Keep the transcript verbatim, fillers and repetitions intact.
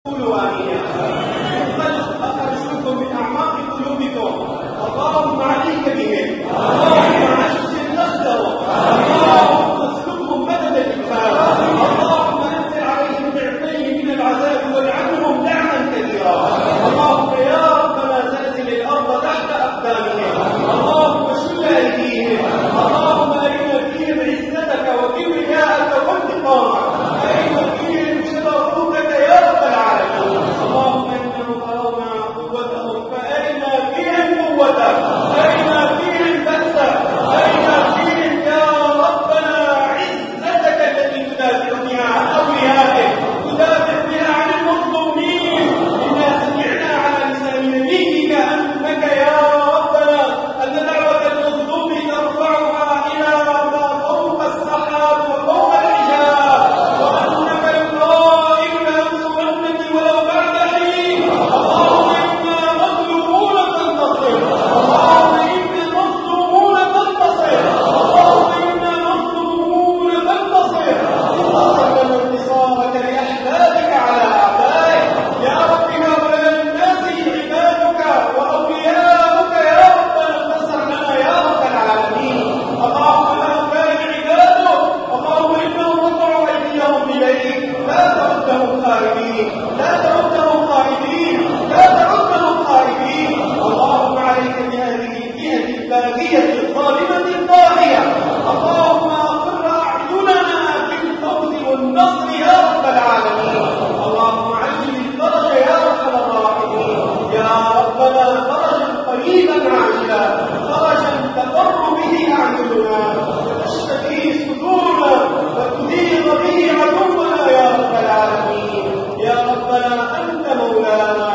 قولوا آمين. انطلق أخرجوكم من أعماق قلوبكم، اللهم عليك بهم، اللهم عجل نخلهم، اللهم اسلكهم مدد الإنفاق، اللهم أنزل عليهم ضعفين من العذاب والعنهم لعنا كثيرا، اللهم يا ربنا زلزل الأرض تحت أقدامهم، اللهم شل أيديهم، اللهم أرنا فيهم عزتك وكبرياءك وانتقامك، أرنا فيهم جبروتك يا رب العالمين، اللهم إنهم أروا قوتهم فأرنا فيهم قوتك، أرنا فيهم بأسك، أرنا فيهم يا ربنا عزتك التي تدافع بها عن أوليائك، تدافع بها عن المظلومين. إنا سمعنا على لسان نبيك أنك يا ربنا أن دعوة المظلوم ترفعها إلى ما فوق السحاب وفوق الحجاب، وأنك القائل لأنصرنك ولو بعد حين. اللهم إنا مظلومون فانتصر، اللهم إنا مظلومون فانتصر، اللهم إنا مظلومون فانتصر، انتصر لنا انتصارك لأحبابك على أعدائك يا رب. هؤلاء الناس عبادك وأولياؤك يا ربنا، انتصر لنا يا رب العالمين. اللهم هؤلاء عبادك، اللهم إنهم وضعوا أيديهم إليك، لا تردهم خائبين، لا تردهم خائبين، لا تردهم خائبين. اللهم عليك بهذه الفئة الباغية الظالمة الطاغية، اللهم أقر أعيننا بالفوز والنصر يا رب العالمين. اللهم عجل الفرج يا أرحم الراحمين يا ربنا، فرجا قريبا عاجلا، فرجا تقر به أعيننا وتشتكي صدورنا وتذيق به عدونا يا رب العالمين. يا ربنا أنت مولانا